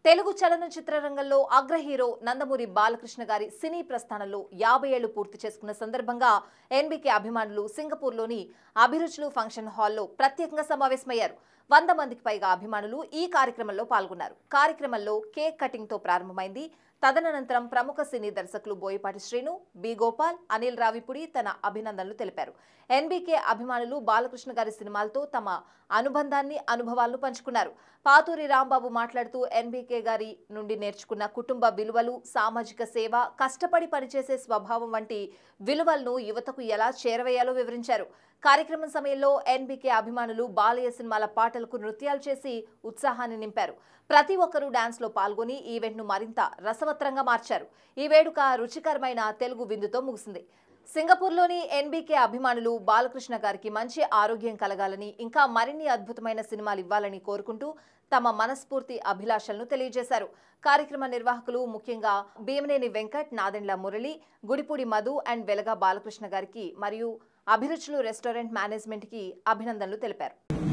తెలుగు చలనచిత్ర రంగంలో అగ్ర హీరో నందమూరి బాలకృష్ణ గారి సినీ ప్రస్థానంలో 50 ఏళ్లు పూర్తి చేసుకున్న సందర్భంగా ఎన్బీకే అభిమానులు సింగపూర్లోని అభిరుచులు ఫంక్షన్ హాల్లో ప్రత్యేకంగా సమావేశమయ్యారు. 100 మందికి పైగా అభిమానులు ఈ కార్యక్రమంలో పాల్గొన్నారు. కార్యక్రమంలో కేక్ కటింగ్ తో ప్రారంభమైంది. తదనంతరం ప్రముఖ సినీ దర్శకులు బోయపాటి శ్రీను, బి గోపాల్, అనిల్ రావిపూడి తన అభినందనలు తెలిపారు. ఎన్బీకే అభిమానులు బాలకృష్ణ గారి సినిమాలతో తమ అనుబంధాన్ని, అనుభవాలను పంచుకున్నారు. పాతూరి రాంబాబు మాట్లాడుతూ ఎన్బీకే గారి నుండి నేర్చుకున్న కుటుంబ విలువలు, సామాజిక సేవ, కష్టపడి పనిచేసే స్వభావం వంటి విలువలను యువతకు ఎలా చేరవేయాలో వివరించారు. కార్యక్రమం సమయంలో ఎన్బీకే అభిమానులు బాలయ్య సినిమాల పాటలకు నృత్యాలు చేసి ఉత్సాహాన్ని నింపారు. ప్రతి ఒక్కరూ డాన్స్ లో పాల్గొని ఈవెంట్ ను మరింత రసవత్రంగా మార్చారు. ఈ వేడుక రుచికరమైన తెలుగు విందుతో ముగిసింది. సింగపూర్లోని ఎన్బీకే అభిమానులు బాలకృష్ణ గారికి మంచి ఆరోగ్యం కలగాలని, ఇంకా మరిన్ని అద్భుతమైన సినిమాలు ఇవ్వాలని కోరుకుంటూ తమ మనస్ఫూర్తి అభిలాషలను తెలియజేశారు. కార్యక్రమ నిర్వాహకులు ముఖ్యంగా భీమనేని వెంకట్, నాదెండ్ల మురళి, గుడిపూడి మధు అండ్ వెలగా బాలకృష్ణ గారికి మరియు అభిరుచులు రెస్టారెంట్ మేనేజ్మెంట్ కి అభినందనలు తెలిపారు.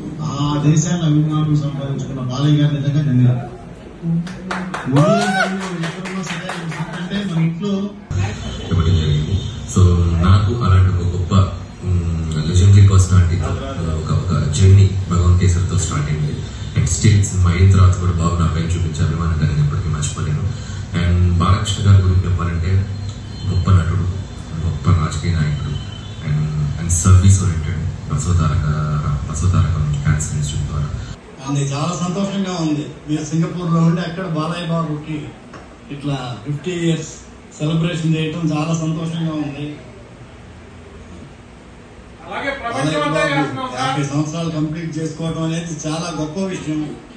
సో నాకు అలాంటి ఒక గొప్ప లెజెండరీ పర్సనాలిటీతో ఒక జర్నీ భగవంత్ కేసరితో స్టార్ట్ అయింది. అండ్ స్టిల్ సినిమా అయిన తర్వాత కూడా బాబు నా పైన చూపించే అభిమానంగా నేను ఎప్పటికీ మర్చిపోలేను. అండ్ బాలకృష్ణ గారి గురించి చెప్పాలంటే గొప్ప నటుడు, గొప్ప రాజకీయ నాయకుడు and service oriented. Basavatarakam cancer institute ద్వారా చాలా సంతోషంగా ఉంది. మీరు సింగపూర్లో ఉండి అక్కడ బాలయ్య బాబుకి ఇట్లా 50 years సెలబ్రేషన్ చేయటం చాలా సంతోషంగా ఉంది. 50 సంవత్సరాలు కంప్లీట్ చేసుకోవడం అనేది చాలా గొప్ప విషయం.